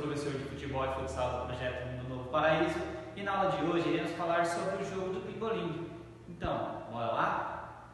professor de futebol e futsal do projeto Mundo Novo Paraíso e na aula de hoje iremos falar sobre o jogo do pimbolim. Então, bora lá?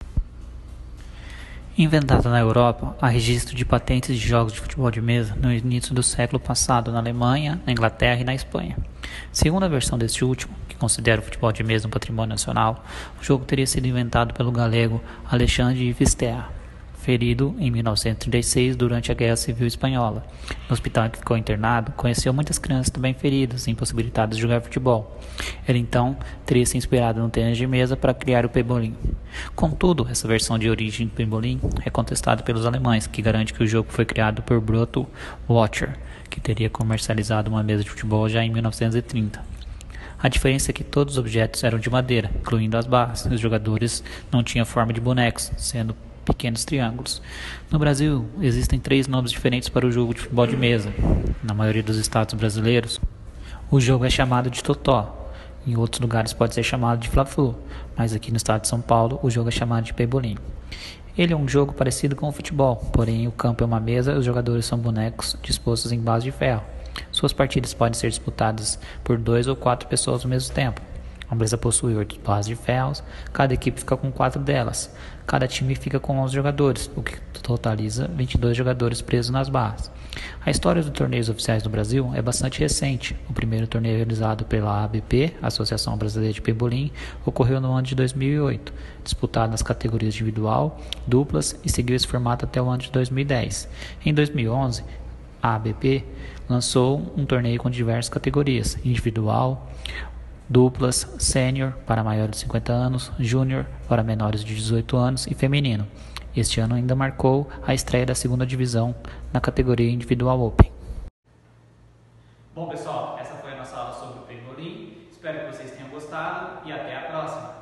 Inventado na Europa, há registro de patentes de jogos de futebol de mesa no início do século passado na Alemanha, na Inglaterra e na Espanha. Segundo a versão deste último, que considera o futebol de mesa um patrimônio nacional, o jogo teria sido inventado pelo galego Alexandre Wister, ferido em 1936 durante a Guerra Civil Espanhola. No hospital em que ficou internado, conheceu muitas crianças também feridas e impossibilitadas de jogar futebol. Ele então teria se inspirado no tênis de mesa para criar o pebolim. Contudo, essa versão de origem do pebolim é contestada pelos alemães, que garante que o jogo foi criado por Brotto Wachter, que teria comercializado uma mesa de futebol já em 1930. A diferença é que todos os objetos eram de madeira, incluindo as barras. Os jogadores não tinham forma de bonecos, sendo pequenos triângulos. No Brasil, existem 3 nomes diferentes para o jogo de futebol de mesa. Na maioria dos estados brasileiros, o jogo é chamado de totó. Em outros lugares pode ser chamado de fla-flu, mas aqui no estado de São Paulo, o jogo é chamado de pebolim. Ele é um jogo parecido com o futebol, porém o campo é uma mesa e os jogadores são bonecos dispostos em base de ferro. Suas partidas podem ser disputadas por 2 ou 4 pessoas ao mesmo tempo. A mesa possui 8 barras de ferros, cada equipe fica com 4 delas. Cada time fica com 11 jogadores, o que totaliza 22 jogadores presos nas barras. A história dos torneios oficiais do Brasil é bastante recente. O primeiro torneio realizado pela ABP, Associação Brasileira de Pebolim, ocorreu no ano de 2008, disputado nas categorias individual, duplas e seguiu esse formato até o ano de 2010. Em 2011, a ABP lançou um torneio com diversas categorias: individual, duplas, sênior para maiores de 50 anos, júnior para menores de 18 anos e feminino. Este ano ainda marcou a estreia da segunda divisão na categoria individual Open. Bom pessoal, essa foi a nossa aula sobre o pebolim. Espero que vocês tenham gostado e até a próxima.